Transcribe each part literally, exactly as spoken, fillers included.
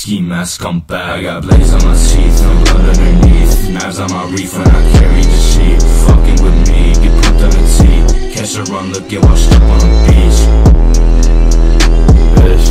ski mask, I'm back. I got blaze on my teeth, no blood underneath. Knives on my reef when I carry the sheet. Fucking with me, get pumped on the tee. Catch a run, look, get washed up on the beach. Bitch.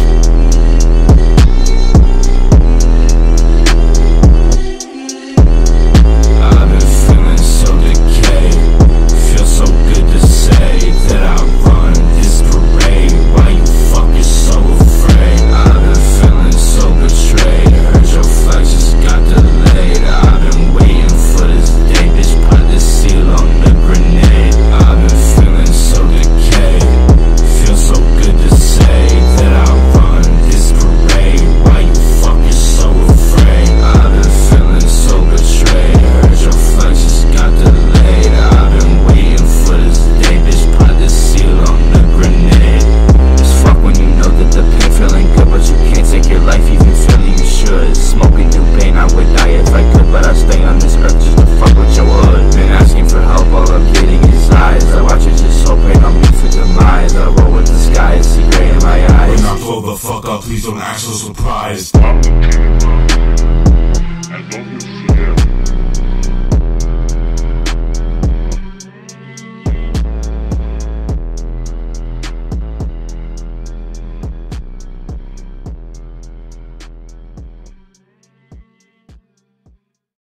I've been feeling so decayed. Feel so good to say that I run this parade. Why you fucking so afraid? I've been feeling so betrayed. Heard your flex just got delayed. I've been waiting for this day. Bitch, put the seal on the grenade. I've been feeling so decayed. Feel so good to say that I run this parade. Why you fucking so afraid? I've been feeling so betrayed. Heard your flex just got delayed. I've been waiting for this day. Bitch, put the seal on the grenade. It's fuck when you know that the pain feeling good, but you can't take your life even feel you should. Smoking through pain, I would die if I could, but I stay on this earth just to fuck with your hood. Been asking for help, all I'm getting is eyes. I watch it just so pain on me for demise. I roll with the sky and see gray in my eyes. When I blow the fuck up, please don't act so surprised. I'm the king, bro. And don't you fear.